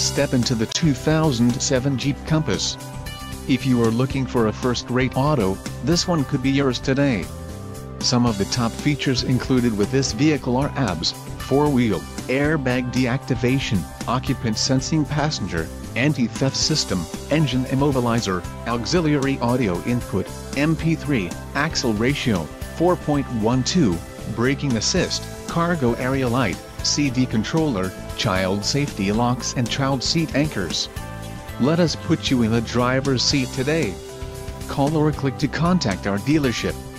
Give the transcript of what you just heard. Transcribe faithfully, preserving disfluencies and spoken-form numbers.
Step into the two thousand seven Jeep Compass. If you are looking for a first-rate auto, this one could be yours today. Some of the top features included with this vehicle are A B S, four-wheel, airbag deactivation, occupant sensing passenger, anti-theft system, engine immobilizer, auxiliary audio input, M P three, axle ratio, four point one two, braking assist, cargo area light, C D controller, child safety locks and child seat anchors. Let us put you in the driver's seat today. Call or click to contact our dealership.